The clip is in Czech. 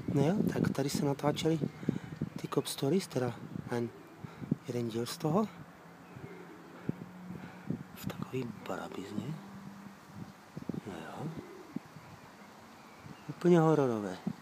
No jo, tak tady se natáčeli ty Cop Stories, teda jeden díl z toho. V takový barabizně. No jo. Úplně hororové.